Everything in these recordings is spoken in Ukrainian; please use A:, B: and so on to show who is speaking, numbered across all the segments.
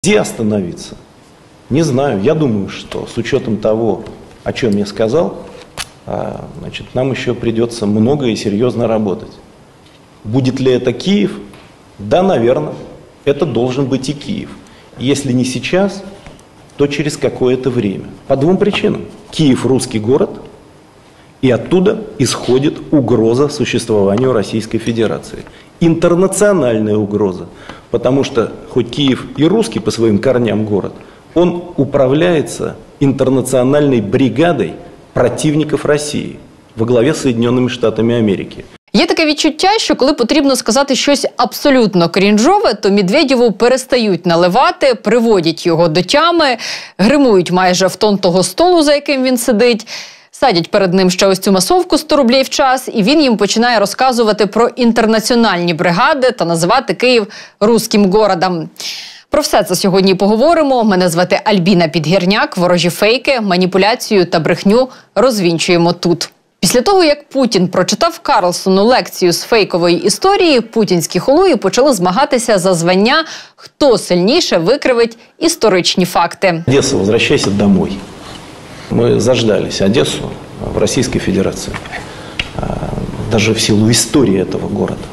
A: Где остановиться? Не знаю. Я думаю, что с учетом того, о чем я сказал, значит, нам еще придется много и серьезно работать. Будет ли это Киев? Да, наверное. Это должен быть и Киев. Если не сейчас, то через какое-то время. По двум причинам. Киев – русский город, и оттуда исходит угроза существованию Российской Федерации. Интернациональная угроза. Потому что, хоть Киев и русский по своим корням город, он управляется интернациональной бригадой противників Росії во главі з Сполученими Штатами Америки.
B: Є таке відчуття, що коли потрібно сказати щось абсолютно крінжове, то Медведєву перестають наливати, приводять його до тями, гримують майже в тон того столу, за яким він сидить, садять перед ним ще ось цю масовку 100 рублів в час, і він їм починає розказувати про інтернаціональні бригади та називати Київ руським городом. Про все це сьогодні поговоримо. Мене звати Альбіна Підгірняк. Ворожі фейки, маніпуляцію та брехню розвінчуємо тут. Після того, як Путін прочитав Карлсону лекцію з фейкової історії, путінські холуї почали змагатися за звання, хто сильніше викривить історичні факти.
A: Одесса, возвращайся домой. Мы заждались Одессу в Российской Федерации. Даже в силу истории этого города.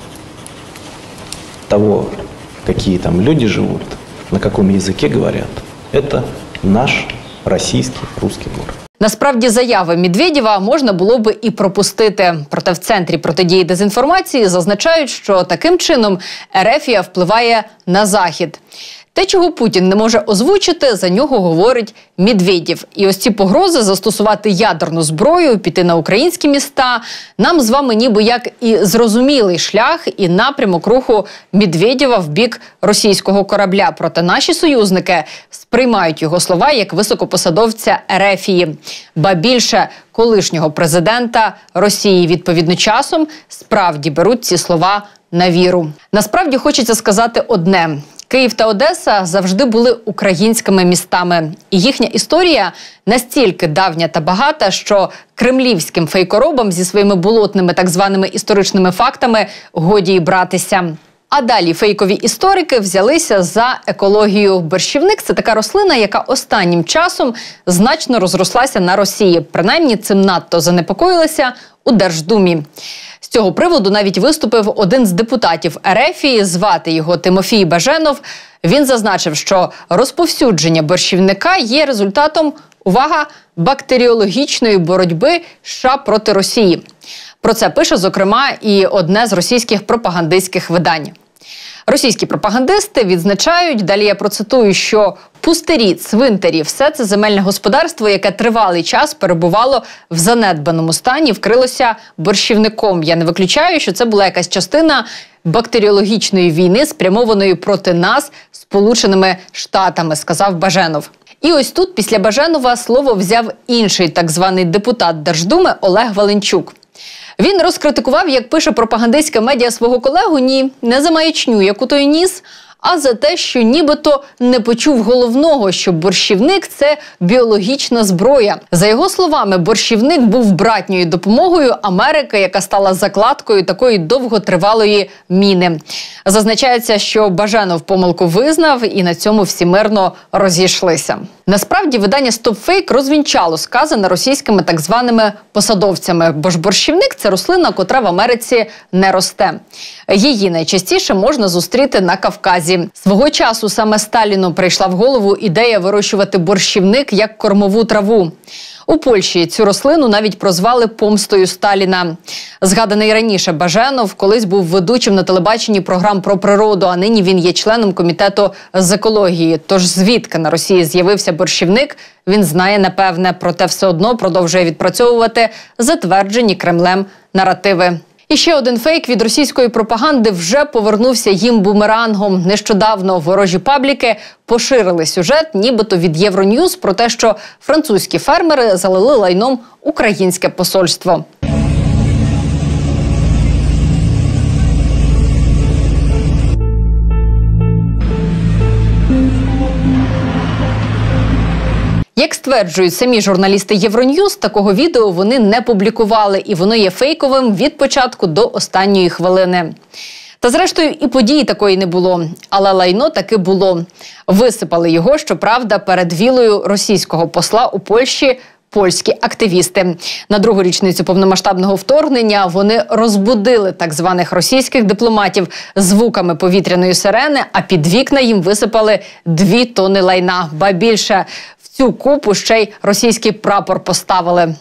A: Того, какие там люди живут, на каком языке говорят. Это наш российский, русский город.
B: Насправді, заяви Медведєва можна було би і пропустити. Проте в Центрі протидії дезінформації зазначають, що таким чином РФ впливає на Захід. Те, чого Путін не може озвучити, за нього говорить Медведєв. І ось ці погрози застосувати ядерну зброю, піти на українські міста, нам з вами ніби як і зрозумілий шлях і напрямок руху Медведєва в бік російського корабля. Проте наші союзники сприймають його слова як високопосадовця Ерефії. Ба більше, колишнього президента Росії відповідно часом справді беруть ці слова на віру. Насправді хочеться сказати одне – Київ та Одеса завжди були українськими містами. І їхня історія настільки давня та багата, що кремлівським фейкоробам зі своїми болотними так званими історичними фактами годі й братися. А далі фейкові історики взялися за екологію. Борщівник – це така рослина, яка останнім часом значно розрослася на Росії. Принаймні цим надто занепокоїлися у Держдумі. З цього приводу навіть виступив один з депутатів РФ, звати його Тимофій Баженов. Він зазначив, що розповсюдження борщівника є результатом, увага, бактеріологічної боротьби США проти Росії. Про це пише, зокрема, і одне з російських пропагандистських видань. Російські пропагандисти відзначають, далі я процитую, що пустирі, цвинтарі – все це земельне господарство, яке тривалий час перебувало в занедбаному стані, вкрилося борщівником. Я не виключаю, що це була якась частина бактеріологічної війни, спрямованої проти нас Сполученими Штатами, сказав Баженов. І ось тут після Баженова слово взяв інший так званий депутат Держдуми Олег Валенчук. Він розкритикував, як пише пропагандистська медіа, свого колегу, не за маячню, яку той ніс, а за те, що нібито не почув головного, що борщівник – це біологічна зброя. За його словами, борщівник був братньою допомогою Америки, яка стала закладкою такої довготривалої міни. Зазначається, що Баженов помилку визнав, і на цьому всі мирно розійшлися. Насправді, видання StopFake розвінчало сказане російськими так званими посадовцями, бо ж борщівник – це рослина, котра в Америці не росте. Її найчастіше можна зустріти на Кавказі. Свого часу саме Сталіну прийшла в голову ідея вирощувати борщівник як кормову траву. У Польщі цю рослину навіть прозвали помстою Сталіна. Згаданий раніше Баженов колись був ведучим на телебаченні програм про природу, а нині він є членом комітету з екології. Тож звідки на Росії з'явився борщівник, він знає напевне, проте все одно продовжує відпрацьовувати затверджені Кремлем наративи. І ще один фейк від російської пропаганди вже повернувся їм бумерангом. Нещодавно ворожі пабліки поширили сюжет, нібито від Євроньюз, про те, що французькі фермери залили лайном українське посольство. Як стверджують самі журналісти Євроньюз, такого відео вони не публікували, і воно є фейковим від початку до останньої хвилини. Та зрештою і події такої не було. Але лайно таки було. Висипали його, щоправда, перед вілою російського посла у Польщі польські активісти. На другу річницю повномасштабного вторгнення вони розбудили так званих російських дипломатів звуками повітряної сирени, а під вікна їм висипали 2 тони лайна. Ба більше, в цю купу ще й російський прапор поставили.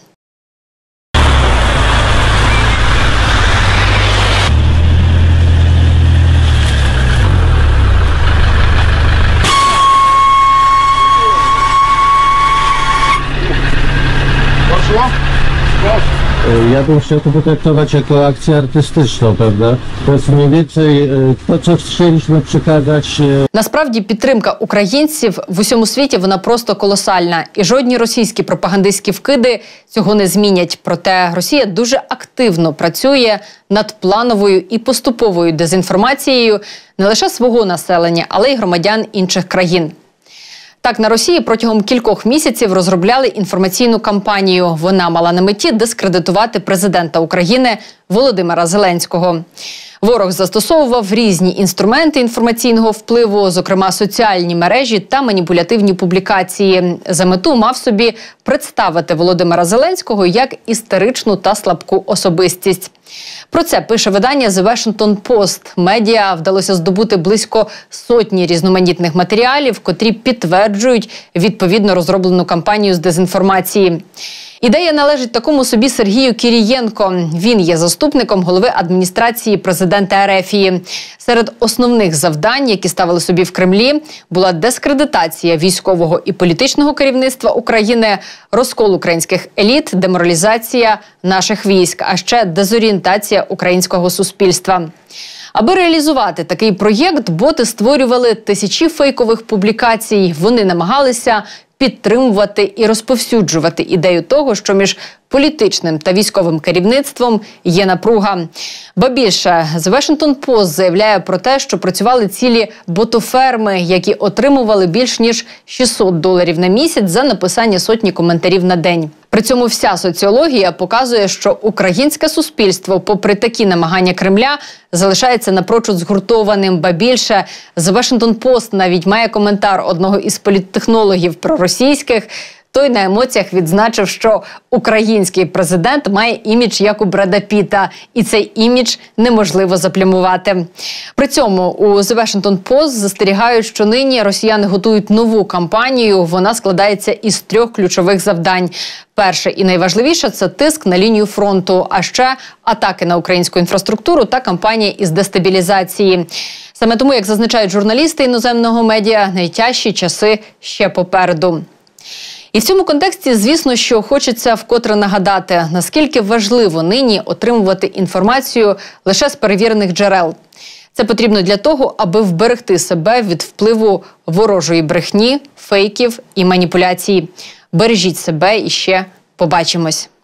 C: Ja bym chciał to potraktować jako akcję artystyczną, prawda? To jest mniej więcej to, co chcieliśmy przekazać.
B: Насправді підтримка українців в усьому світі вона просто колосальна. І жодні російські пропагандистські вкиди цього не змінять. Проте Росія дуже активно працює над плановою і поступовою дезінформацією не лише свого населення, але й громадян інших країн. Так, на Росії протягом кількох місяців розробляли інформаційну кампанію. Вона мала на меті дискредитувати президента України Володимира Зеленського. Ворог застосовував різні інструменти інформаційного впливу, зокрема соціальні мережі та маніпулятивні публікації. За мету мав собі представити Володимира Зеленського як істеричну та слабку особистість. Про це пише видання The Washington Post. Медіа вдалося здобути близько 100 різноманітних матеріалів, котрі підтверджують відповідно розроблену кампанію з дезінформації. Ідея належить такому собі Сергію Кірієнко. Він є заступником голови адміністрації президента Ерефії. Серед основних завдань, які ставили собі в Кремлі, була дискредитація військового і політичного керівництва України, розкол українських еліт, деморалізація наших військ, а ще дезорієнтація українського суспільства. Аби реалізувати такий проєкт, боти створювали тисячі фейкових публікацій. Вони намагалися підтримувати і розповсюджувати ідею того, що між політичним та військовим керівництвом є напруга. Ба більше, The Washington Post заявляє про те, що працювали цілі ботоферми, які отримували більш ніж $600 на місяць за написання сотні коментарів на день. При цьому вся соціологія показує, що українське суспільство, попри такі намагання Кремля, залишається напрочуд згуртованим. Ба більше, The Washington Post навіть має коментар одного із політтехнологів проросійських. Той на емоціях відзначив, що український президент має імідж як у Бреда Піта, і цей імідж неможливо заплямувати. При цьому у The Washington Post застерігають, що нині росіяни готують нову кампанію. Вона складається із 3 ключових завдань. Перше і найважливіше – це тиск на лінію фронту, а ще атаки на українську інфраструктуру та кампанія із дестабілізації. Саме тому, як зазначають журналісти іноземного медіа, найтяжчі часи ще попереду. І в цьому контексті, звісно, що хочеться вкотре нагадати, наскільки важливо нині отримувати інформацію лише з перевірених джерел. Це потрібно для того, аби вберегти себе від впливу ворожої брехні, фейків і маніпуляцій. Бережіть себе і ще побачимось.